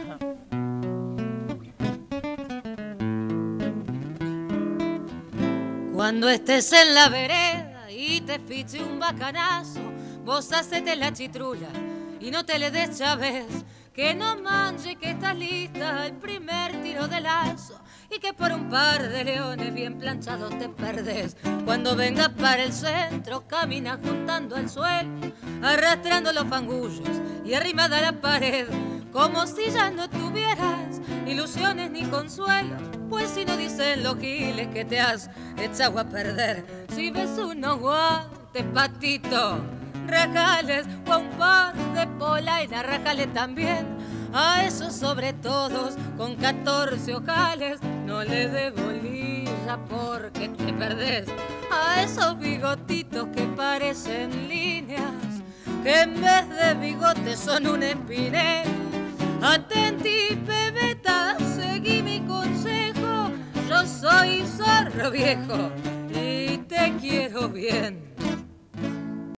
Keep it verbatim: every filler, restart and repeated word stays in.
Cuando estés en la vereda y te fiche un bacanazo, vos hacete la chitrula y no te le des chaves, que no manche que estás lista el primer tiro de lazo y que por un par de leones bien planchados te perdés. Cuando vengas para el centro camina juntando el suelo, arrastrando los fangullos y arrimada a la pared, como si ya no tuvieras ilusiones ni consuelo. Pues si no dicen los giles que te has echado a perder, si ves unos guantes, patito, rajales o a un par de polainas, rajale también. A esos sobre todos con catorce ojales, no le dé bolilla porque te perdés. A esos bigotitos que parecen líneas, que en vez de bigotes son un espinel. Atenti, pebeta, seguí mi consejo, yo soy zorro viejo y te quiero bien.